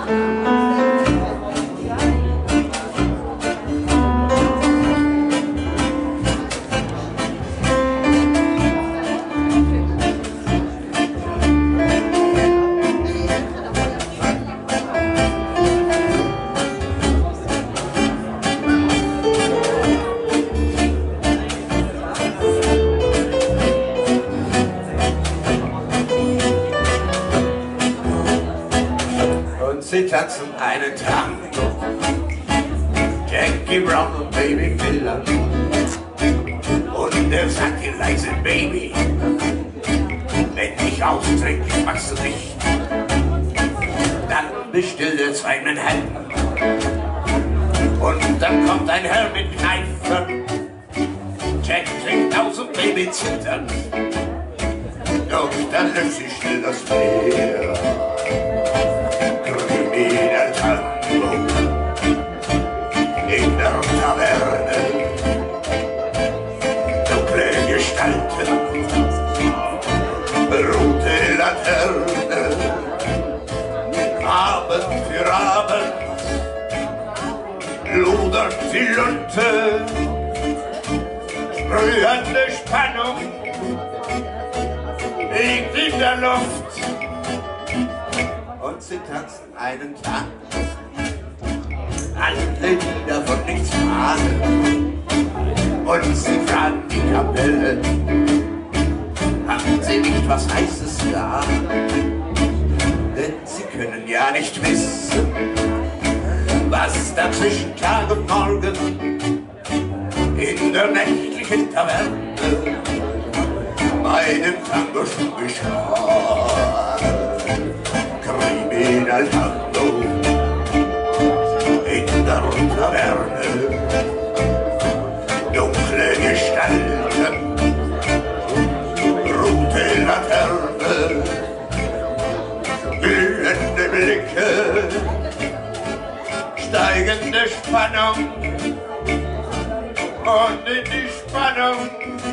Sie tanzen einen Tango, Jackie Brown und Baby Miller. Und er sagt ihr leise Baby, wenn ich austrinke, machst du nicht, dann bestillt er zweieinhalb. Und dann kommt ein Herr mit Kneifen, Jack trinkt aus und Baby zittert, doch dann löst sie schnell das Meer. In der Taverne, dunkle Gestalten, rote Laterne, Abend für Abend, lodert die Lunte, sprühende Spannung liegt in der Luft. Und sie tanzen einen Tag, alle Lieder von nichts fragen. Und sie fragen die Kapelle, haben sie nicht was Heißes da? Denn sie können ja nicht wissen, was da zwischen Tag und Morgen in der nächtlichen Taverne bei dem Tango schon geschah. Criminal Tango in der Taverne, dunkle Gestalten, rote Laterne, glühende Blicke, steigende Spannung und in die Spannung,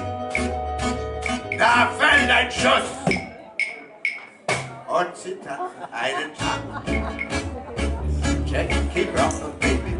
da fällt ein Schuss. Und sie tanzen einen Tag, Jackie Brown und Baby